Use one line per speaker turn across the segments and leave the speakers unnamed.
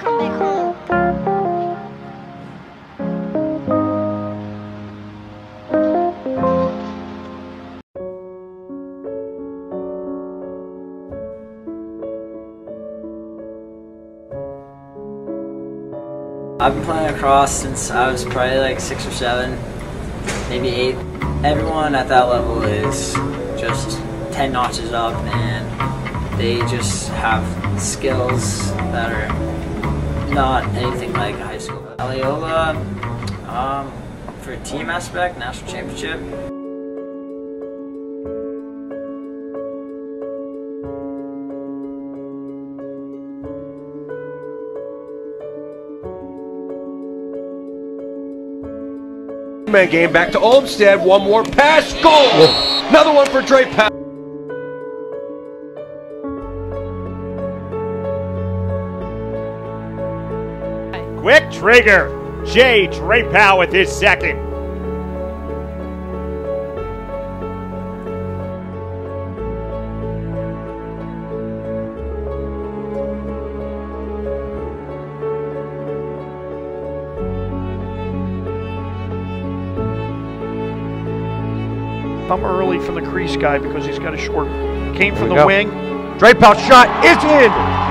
come back home.
I've been playing lacrosse since I was probably like 6 or 7, maybe 8. Everyone at that level is just 10 notches up, and they just have skills that are not anything like high school. Loyola, for team aspect, national championship.
Man game back to Olmsted, one more pass, goal! Another one for Dre Powell.
Quick trigger, Jay Drapow with his second.
Come early from the crease guy because he's got a short. Came from the wing.
Drapow shot is in.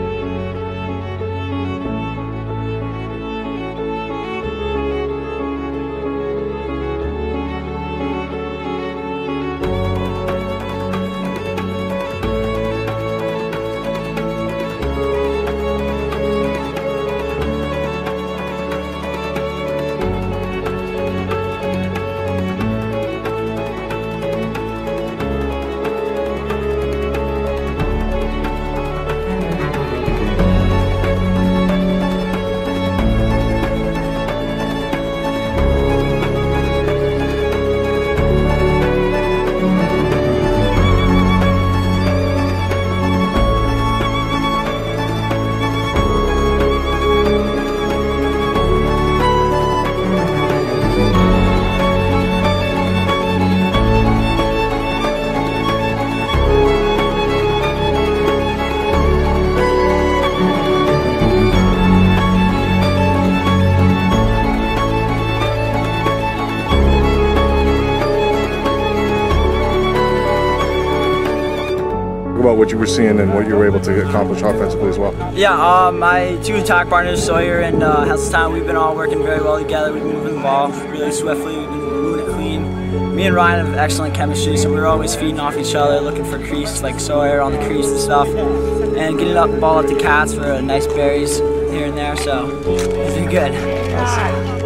About what you were seeing and what you were able to accomplish offensively as well.
Yeah, my two attack partners, Sawyer and Heseltine, we've been all working very well together. We've been moving the ball really swiftly, we've been moving it clean. Me and Ryan have excellent chemistry, so we're always feeding off each other, looking for crease, like Sawyer on the crease and stuff, and getting the ball up to Cats for nice berries here and there, so it's been good.